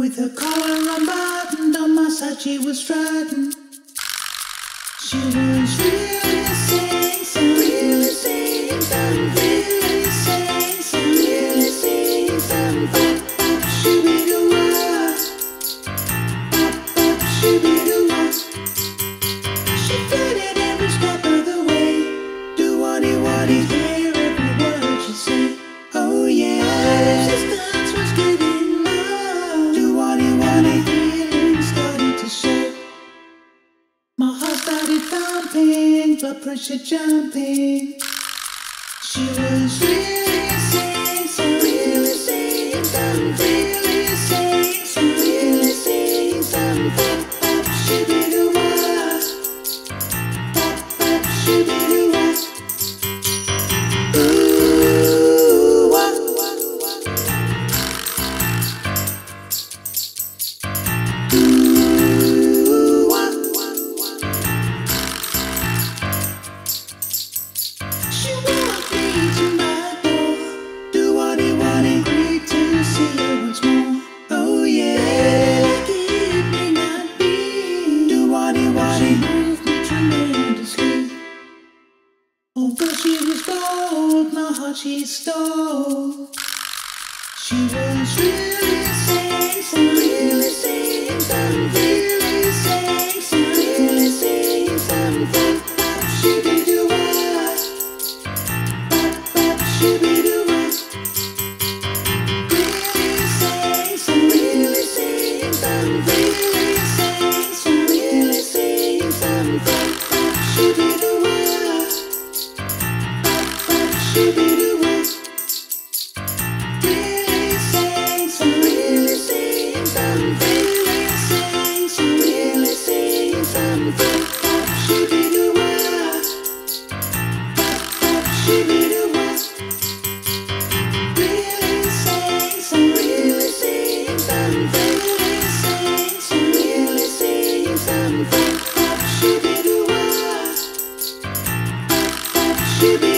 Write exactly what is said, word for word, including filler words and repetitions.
With her collar unbuttoned, on my side she was strutting. She was really saying some, really saying some, really saying some, really saying some. Pop, pop, shoo-be-doo-wah. Pop, pop, shoo-be-doo-wah. She flirted every step of the way. Do what he wanted, hear every word she said. Oh yeah, her resistance was giving love. Do what he wanted, feeling started to show. My heart started thumping, blood pressure jumping. She was really saying some, really saying some, really saying some, really saying some. Pop, pop, shoo-be-doo-wah. Pop, pop, shoo-be-doo-wah. Ooh, wah, wah, wah. Ooh, wah, wah, wah. She walked me to my door. Do what he wanted, agreed to see her once more. Oh yeah, like it may not be. Do what he wanted, she moved me tremendously. Although she was bold, my heart she stole. She was really saying some, really saying some, really saying some, really saying some. Pop, pop, shoo-be-doo-wah. Pop, pop, shoo-be-doo-wah. Really saying some, really saying some, really saying some, really saying some. Pop, pop, shoo-be-doo-wah. Pop, pop, shoo-be-doo-wah. Really saying some, really saying some, really saying some, really saying some. Pop, pop, shoo-be-doo-wah. Pop, pop, shoo-be-doo-wah. Really saying some, really saying some, really saying some, really saying some. Pop, pop, shoo-be-doo-wah. Pop, pop, shoo-be-doo-wah.